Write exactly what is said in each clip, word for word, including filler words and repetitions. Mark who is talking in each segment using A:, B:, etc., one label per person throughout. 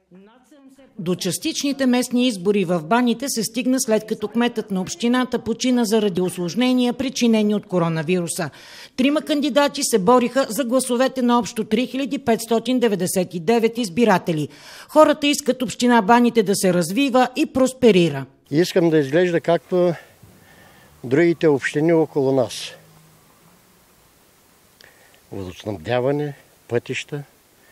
A: До частичните местни избори в Баните се стигна след като кметът на общината почина заради усложнения, причинени от коронавируса. Трима кандидати се бориха за гласовете на общо три хиляди петстотин деветдесет и девет избиратели. Хората искат община Баните да се развива и просперира.
B: Искам да изглежда както другите общини около нас. Водоснабдяване, пътища,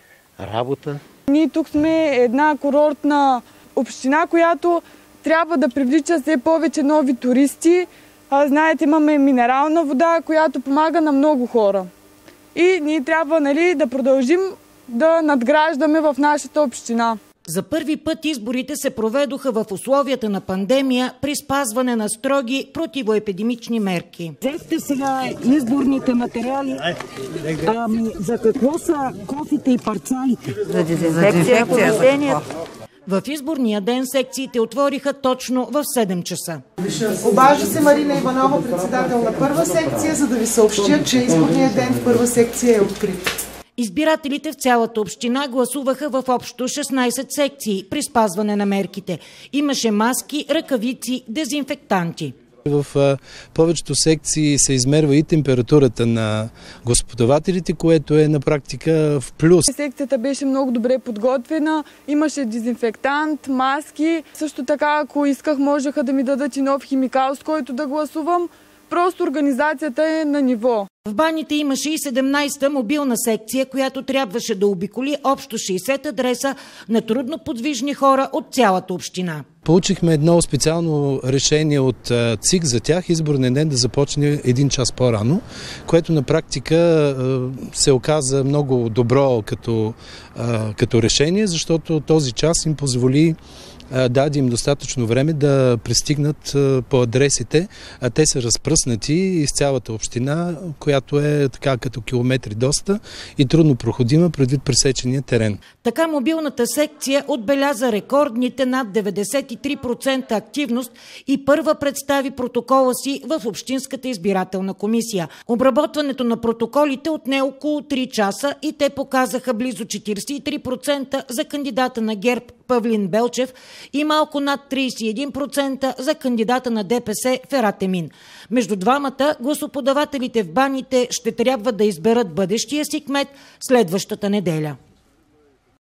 B: работа.
C: Ние тук сме една курортна община, която трябва да привлича все повече нови туристи. А, знаете, имаме минерална вода, която помага на много хора. И ние трябва, нали, да продължим да надграждаме в нашата община.
A: За първи път изборите се проведоха в условията на пандемия при спазване на строги противоепидемични мерки.
D: Взехте сега изборните материали. Ами, за какво са кофите и парцалите?
E: За дезинфекция, поведение.
A: В изборния ден секциите отвориха точно в седем часа.
F: Обажда се Марина Иванова, председател на първа секция, за да ви съобщя, че изборният ден в първа секция е открит.
A: Избирателите в цялата община гласуваха в общо шестнайсет секции при спазване на мерките. Имаше маски, ръкавици, дезинфектанти.
G: В повечето секции се измерва и температурата на гласоподавателите, което е на практика в плюс.
C: Секцията беше много добре подготвена, имаше дезинфектант, маски. Също така, ако исках, можеха да ми дадат и нов химикал, с който да гласувам. Просто организацията е на ниво.
A: В Баните имаше и седемнайсета мобилна секция, която трябваше да обиколи общо шейсет адреса на трудноподвижни хора от цялата община.
G: Получихме едно специално решение от ЦИК за тях, изборния ден да започне един час по-рано, което на практика се оказа много добро като, като решение, защото този час им позволи даде им достатъчно време да пристигнат по адресите, а те са разпръснати из цялата община, която е така като километри доста и трудно проходима предвид пресечения терен.
A: Така мобилната секция отбеляза рекордните над деветдесет и три процента активност и първа представи протокола си в Общинската избирателна комисия. Обработването на протоколите отне около три часа и те показаха близо четирийсет и три процента за кандидата на ГЕРБ Павлин Белчев и малко над трийсет и един процента за кандидата на ДПС Ферат Емин. Между двамата гласоподавателите в Баните ще трябва да изберат бъдещия си кмет следващата неделя.